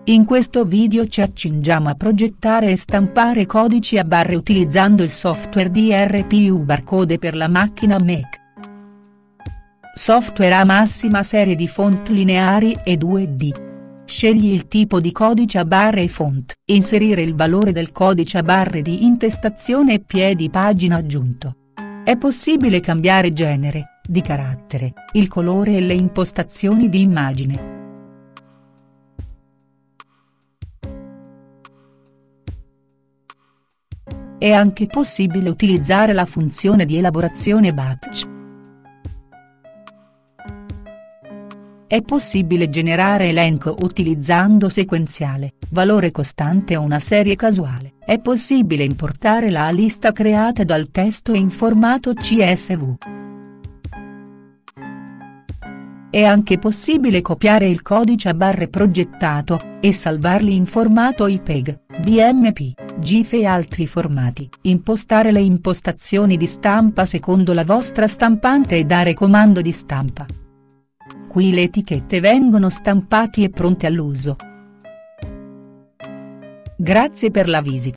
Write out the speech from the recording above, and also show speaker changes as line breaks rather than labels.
In questo video ci accingiamo a progettare e stampare codici a barre utilizzando il software DRPU Barcode per la macchina Mac. Software a massima serie di font lineari e 2D. Scegli il tipo di codice a barre e font, inserire il valore del codice a barre di intestazione e piedi pagina aggiunto. È possibile cambiare genere, di carattere, il colore e le impostazioni di immagine. È anche possibile utilizzare la funzione di elaborazione batch. È possibile generare elenco utilizzando sequenziale, valore costante o una serie casuale. È possibile importare la lista creata dal testo in formato CSV. È anche possibile copiare il codice a barre progettato, e salvarli in formato JPEG, BMP, GIF e altri formati. Impostare le impostazioni di stampa secondo la vostra stampante e dare comando di stampa. Qui le etichette vengono stampate e pronte all'uso. Grazie per la visita.